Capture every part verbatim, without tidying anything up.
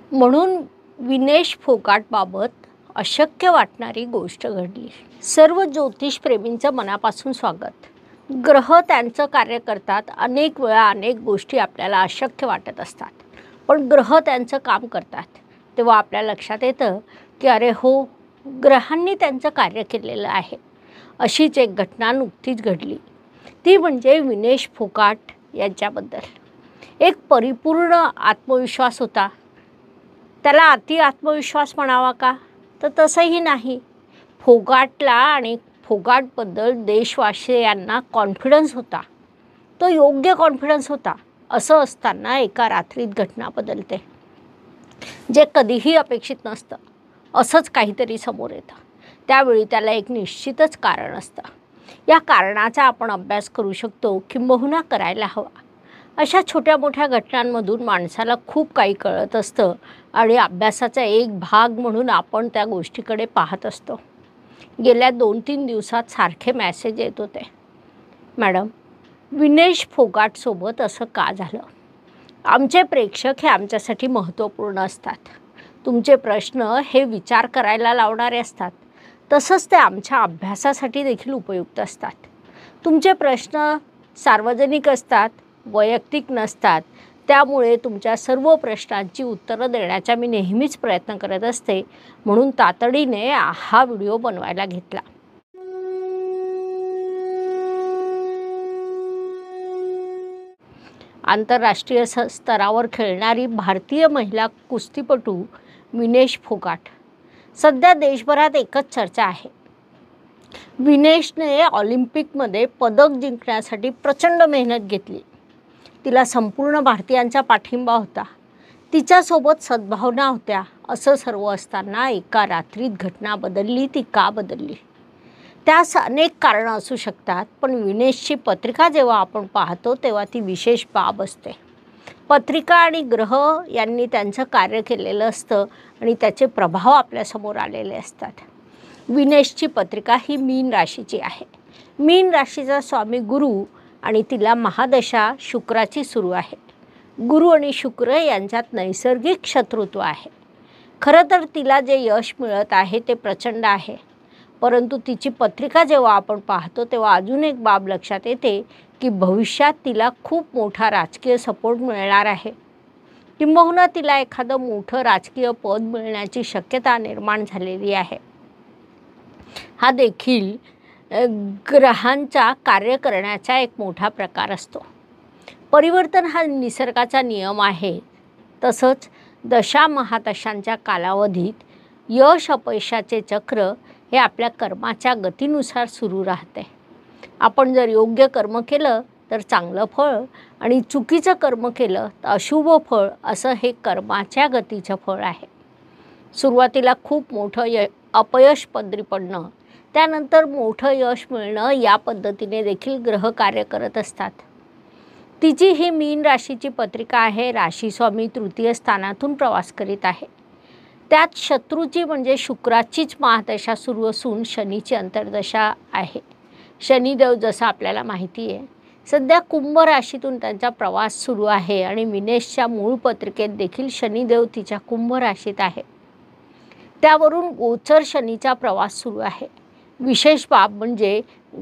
म्हणून विनेश फोगाटबाबत अशक्य वाटणारी गोष्ट घडली। सर्व ज्योतिषप्रेमींचं मनापासून स्वागत। ग्रह त्यांचं कार्य करतात। अनेक वेळा अनेक गोष्टी आपल्याला अशक्य वाटत असतात, पण ग्रह त्यांचं काम करतात तेव्हा आपल्या लक्षात येतं की अरे हो, ग्रहांनी त्यांचं कार्य केलेलं आहे। अशीच एक घटना नुकतीच घडली, ती म्हणजे विनेश फोगाट यांच्याबद्दल। एक परिपूर्ण आत्मविश्वास होता। त्याला अति आत्मविश्वास म्हणावा का, तर तसंही नाही। फोगाटला आणि फोगाटबद्दल देशवासियांना कॉन्फिडन्स होता, तो योग्य कॉन्फिडन्स होता। असं असताना एका रात्रीत घटना बदलते, जे कधीही अपेक्षित नसतं। असंच काहीतरी समोर येतं, त्यावेळी त्याला एक निश्चितच कारण असतं। या कारणाचा आपण अभ्यास करू शकतो, किंबहुना करायला हवा। अशा छोट्या मोठ्या घटनांमधून माणसाला खूप काही कळत असतं आणि अभ्यासाचा एक भाग म्हणून आपण त्या गोष्टीकडे पाहत असतो। गेल्या दोन तीन दिवसात सारखे मेसेज येत होते, मॅडम विनेश फोगाटसोबत असं का झालं? आमचे प्रेक्षक हे आमच्यासाठी महत्त्वपूर्ण असतात। तुमचे प्रश्न हे विचार करायला लावणारे असतात, तसंच ते आमच्या अभ्यासासाठी देखील उपयुक्त असतात। तुमचे प्रश्न सार्वजनिक असतात, वैयक्तिक नसतात। त्यामुळे तुमच्या सर्व प्रश्नांची उत्तरं देण्याचा मी नेहमीच प्रयत्न करत असते, म्हणून तातडीने हा व्हिडिओ बनवायला घेतला। आंतरराष्ट्रीय स्तरावर खेळणारी भारतीय महिला कुस्तीपटू विनेश फोगाट, सध्या देशभरात एकच चर्चा आहे। विनेशने ऑलिम्पिकमध्ये पदक जिंकण्यासाठी प्रचंड मेहनत घेतली। तिला संपूर्ण भारतीयांचा पाठिंबा होता, तिच्यासोबत सद्भावना होत्या। असं सर्व असताना एका रात्रीत घटना बदलली। ती का बदलली? त्यास अनेक कारणं असू शकतात, पण विनेशची पत्रिका जेव्हा आपण पाहतो तेव्हा ती विशेष बाब असते। पत्रिका आणि ग्रह यांनी त्यांचं कार्य केलेलं असतं आणि त्याचे प्रभाव आपल्यासमोर आलेले असतात। विनेशची पत्रिका ही मीन राशीची आहे। मीन राशीचा स्वामी गुरु आणि तिला महादशा शुक्राची सुरू आहे। गुरु आणि शुक्र यांच्यात नैसर्गिक शत्रुत्व आहे। खरं तर तिला जे यश मिळत आहे ते प्रचंड आहे, परंतु तिची पत्रिका जेव्हा आपण पाहतो तेव्हा अजून एक बाब लक्षात येते की भविष्यात तिला खूप मोठा राजकीय सपोर्ट मिळणार आहे, किंबहुना तिला एखादं मोठं राजकीय पद मिळण्याची शक्यता निर्माण झालेली आहे। हा देखील ग्रहांचा कार्य करण्याचा एक मोठा प्रकार असतो। परिवर्तन हा निसर्गाचा नियम आहे। तसंच दशा महादशांच्या कालावधीत यश अपयशाचे चक्र हे आपल्या कर्माच्या गतीनुसार सुरू राहते। आपण जर योग्य कर्म केलं तर चांगलं फळ, आणि चुकीचं कर्म केलं तर अशुभ फळ, असं हे कर्माच्या गतीचं फळ आहे। सुरुवातीला खूप मोठं य अपयश पदरी पडणं, त्यानंतर मोठं यश मिळणं, या पद्धतीने देखील ग्रह कार्य करत असतात। तिची ही मीन राशीची पत्रिका आहे। राशी स्वामी तृतीय स्थानातून प्रवास करीत आहे। त्यात शत्रूची म्हणजे शुक्राचीच महादशा सुरू असून शनीची अंतर्दशा आहे। शनिदेव जसं आपल्याला माहिती आहे सध्या कुंभ राशीतून त्यांचा प्रवास सुरू आहे, आणि विनेशच्या मूळ पत्रिकेत देखील शनिदेव तिच्या कुंभ राशीत आहे। त्यावरून गोचर शनीचा प्रवास सुरू आहे। विशेष बाब म्हणजे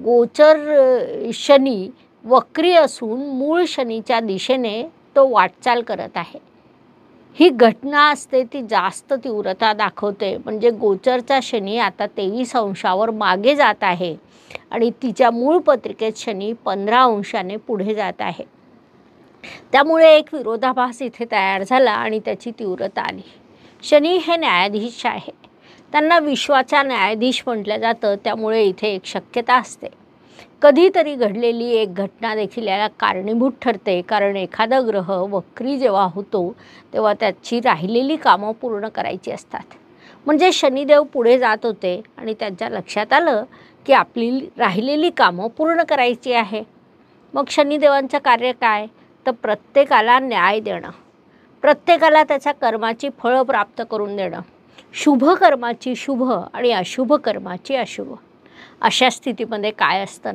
गोचर शनी वक्री असून मूळ शनीच्या दिशेने तो वाटचाल करत आहे। ही घटना असते ती जास्त तीव्रता दाखवते, म्हणजे गोचरचा शनी आता तेवीस अंशावर मागे जात आहे आणि तिच्या मूळ पत्रिकेत शनी पंधरा अंशाने पुढे जात आहे। त्यामुळे एक विरोधाभास इथे तयार झाला आणि त्याची तीव्रता आली। शनी हे न्यायाधीश आहे, त्यांना विश्वाचा न्यायाधीश म्हटलं जातं, त्यामुळे इथे एक शक्यता असते। कधीतरी घडलेली एक घटना देखील याला कारणीभूत ठरते, कारण एखादा ग्रह वक्री जेव्हा होतो तेव्हा त्याची राहिलेली कामं पूर्ण करायची असतात। म्हणजे शनिदेव पुढे जात होते आणि त्यांच्या लक्षात आलं की आपली राहिलेली कामं पूर्ण करायची आहे। मग शनिदेवांचं कार्य काय, तर प्रत्येकाला न्याय देणं, प्रत्येकाला त्याच्या कर्माची फळं प्राप्त करून देणं, शुभ कर्माची शुभ आणि अशुभ कर्माची अशुभ। अशा स्थितीमध्ये काय असतं ना,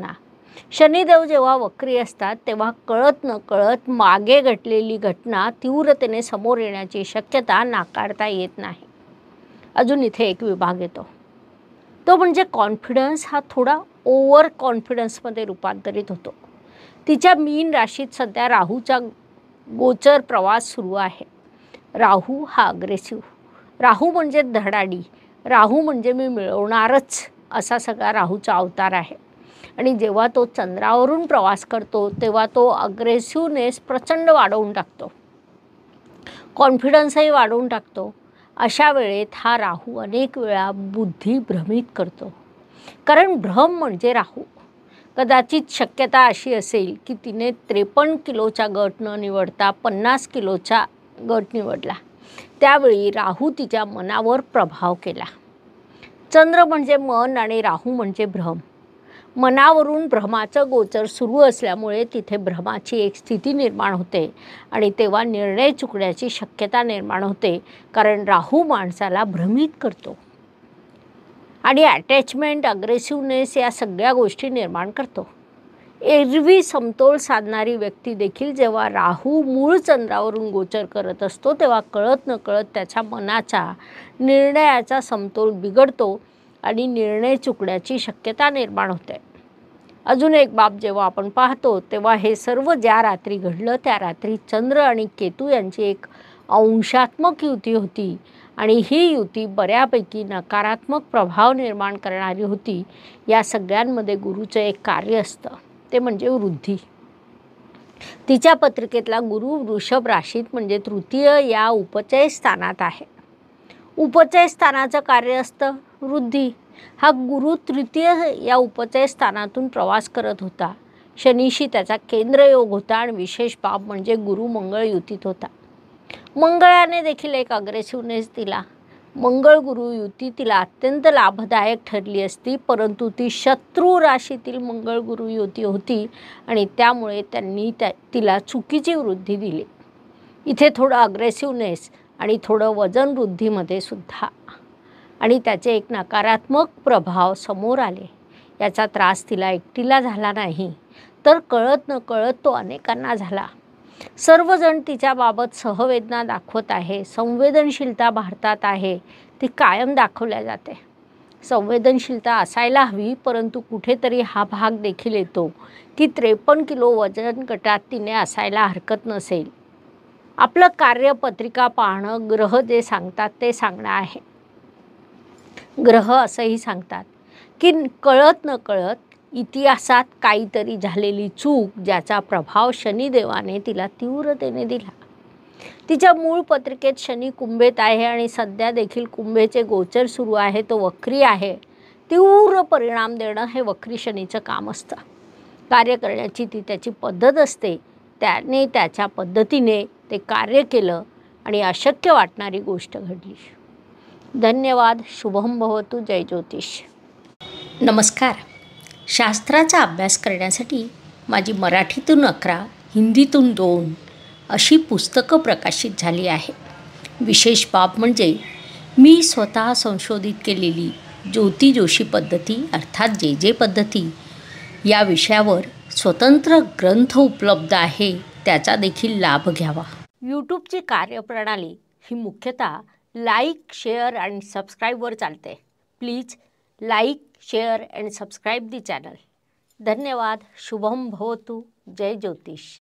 शनिदेव जेव्हा वक्री असतात तेव्हा कळत न कळत मागे घडलेली घटना तीव्रतेने समोर येण्याची शक्यता नाकारता येत नाही. अजून इथे एक विभाग येतो, तो म्हणजे कॉन्फिडन्स हा थोडा ओव्हर कॉन्फिडन्समध्ये रूपांतरित होतो. तिच्या मीन राशीत सध्या राहूचा गोचर प्रवास सुरू आहे. राहू हा अग्रेसिव्ह, राहू म्हणजे धडाडी, राहू म्हणजे मी मिळवणारच असा सगळा राहूचा अवतार आहे. आणि जेव्हा तो चंद्रावरून प्रवास करतो तेव्हा तो अग्रेसिव्हनेस प्रचंड वाढवून टाकतो, कॉन्फिडन्सही वाढवून टाकतो. अशा वेळेत हा राहू अनेक वेळा बुद्धी भ्रमित करतो, कारण भ्रम म्हणजे राहू. कदाचित शक्यता अशी असेल की तिने त्रेपन्न किलोचा गट न निवडता पन्नास किलोचा गट निवडला. त्यावेळी राहू तिच्या मनावर प्रभाव केला. चंद्र म्हणजे मन आणि राहू म्हणजे भ्रम. मनावरून भ्रमाचं गोचर सुरू असल्यामुळे तिथे भ्रमाची एक स्थिती निर्माण होते आणि तेव्हा निर्णय चुकण्याची शक्यता निर्माण होते, कारण राहू माणसाला भ्रमित करतो आणि अटॅचमेंट, अग्रेसिव्हनेस या सगळ्या गोष्टी निर्माण करतो. एरवी समतोल साधणारी व्यक्ती देखील जेव्हा राहू मूळ चंद्रावरून गोचर करत असतो तेव्हा कळत न कळत त्याच्या मनाचा, निर्णयाचा समतोल बिघडतो आणि निर्णय चुकण्याची शक्यता निर्माण होते. अजून एक बाब जेव्हा आपण पाहतो तेव्हा हे सर्व ज्या रात्री घडलं त्या रात्री चंद्र आणि केतू यांची एक अंशात्मक युती होती आणि ही युती बऱ्यापैकी नकारात्मक प्रभाव निर्माण करणारी होती. या सगळ्यांमध्ये गुरुचं एक कार्य असतं, ते म्हणजे वृद्धी. तिच्या पत्रिकेतला गुरु वृषभ राशीत म्हणजे तृतीय या उपचय स्थानात आहे. उपचय स्थानाचं कार्य असतं वृद्धी. हा गुरु तृतीय या उपचय स्थानातून प्रवास करत होता. शनीशी त्याचा केंद्रयोग होता आणि विशेष बाब म्हणजे गुरु मंगळ युतीत होता. मंगळाने देखील एक अग्रेसिव्हनेस दिला. मंगळ गुरु युती तिला अत्यंत लाभदायक ठरली असती, परंतु ती शत्रू राशीतील मंगळ गुरु युती होती आणि त्यामुळे त्यांनी त्या तिला चुकीची वृद्धी दिली. इथे थोडं अग्रेसिव्हनेस आणि थोडं वजन वृद्धीमध्ये सुद्धा आणि त्याचे एक नकारात्मक प्रभाव समोर आले. याचा त्रास तिला एकटीला झाला नाही, तर कळत न कळत तो अनेकांना झाला. सर्वजण तिच्याबाबत सहवेदना दाखवत आहे. संवेदनशीलता भारतात आहे, ती कायम दाखवल्या जाते. संवेदनशीलता असायला हवी, परंतु कुठेतरी हा भाग देखील येतो की त्रेपन्न किलो वजन गटात तिने असायला हरकत नसेल. आपलं कार्यपत्रिका पाहणं, ग्रह जे सांगतात ते सांगणं आहे. ग्रह असंही सांगतात की कळत न कळत इतिहासात काहीतरी झालेली चूक, ज्याचा प्रभाव शनिदेवाने तिला तीव्रतेने दिला. तिच्या मूळ पत्रिकेत शनी कुंभेत आहे आणि सध्या देखील कुंभेचे गोचर सुरू आहे, तो वक्री आहे. तीव्र परिणाम देणं हे वक्री शनीचं काम असतं. कार्य करण्याची ती त्याची पद्धत असते. त्याने त्याच्या पद्धतीने ते कार्य केलं आणि अशक्य वाटणारी गोष्ट घडली. धन्यवाद. शुभम भवतु. जय ज्योतिष. नमस्कार. शास्त्राचा अभ्यास करण्यासाठी माझी मराठीतून अकरा, हिंदीतून दोन अशी पुस्तकं प्रकाशित झाली आहे. विशेष बाब म्हणजे मी स्वतः संशोधित केलेली ज्योती जोशी पद्धती अर्थात जे जे पद्धती या विषयावर स्वतंत्र ग्रंथ उपलब्ध आहे, त्याचा देखील लाभ घ्यावा. यूट्यूबची कार्यप्रणाली ही मुख्यतः लाईक, शेअर आणि सबस्क्राईबवर चालते. Please like, share and subscribe the channel. धन्यवाद. शुभम भवतु. जय ज्योतिष.